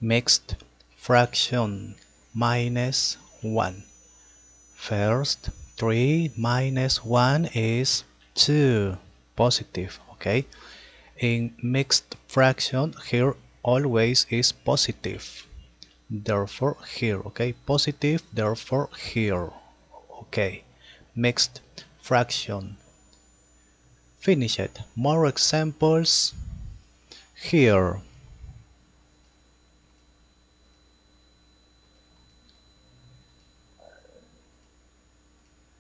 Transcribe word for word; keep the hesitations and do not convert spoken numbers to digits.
Mixed fraction minus one. First, three minus one is two, positive, okay? In mixed fraction, here always is positive. Therefore, here, okay? Positive, therefore, here, okay? Mixed fraction. Finish it. More examples here.